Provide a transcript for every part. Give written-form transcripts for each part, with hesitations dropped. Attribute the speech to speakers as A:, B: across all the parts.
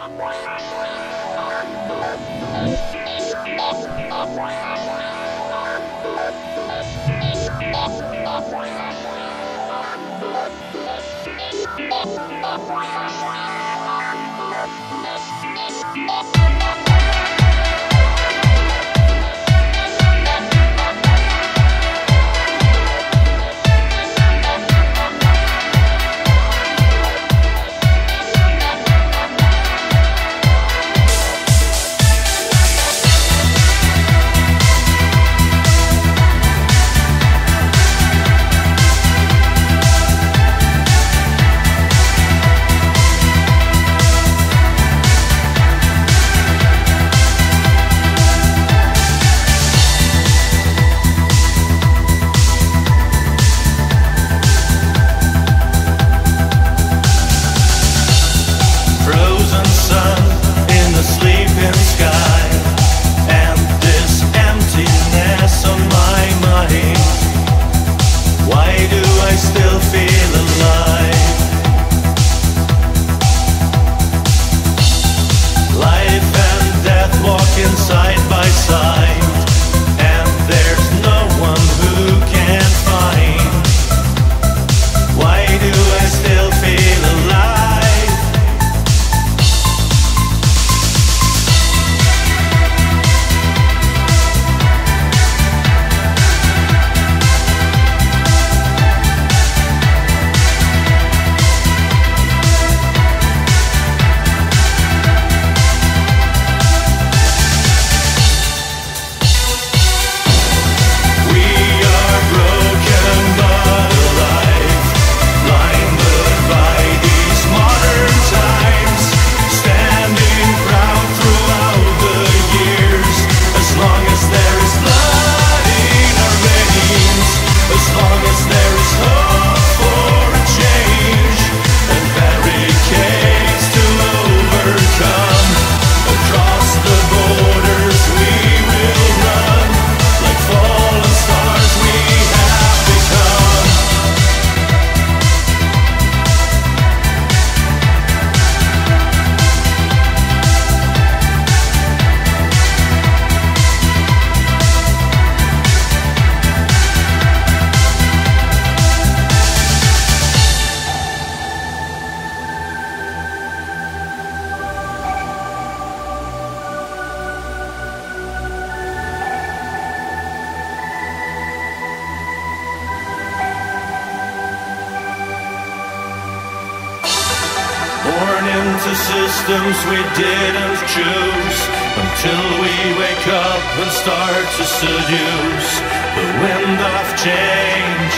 A: Born into systems we didn't choose, until we wake up and start to seduce the wind of change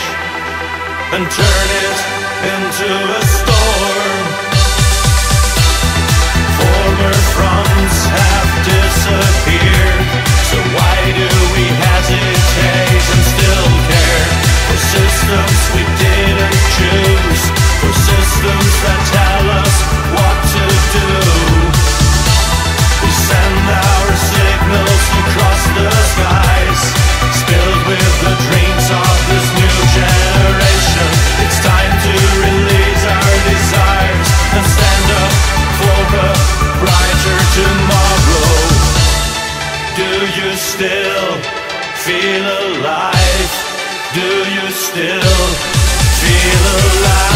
A: and turn it into a storm. Former fronts have disappeared, so why do we hesitate and still care for systems we didn't choose, for systems that tell us what to do? We send our signals across the skies, spilled with the dreams of this new generation. It's time to release our desires and stand up for a brighter tomorrow. Do you still feel alive? Do you still feel alive?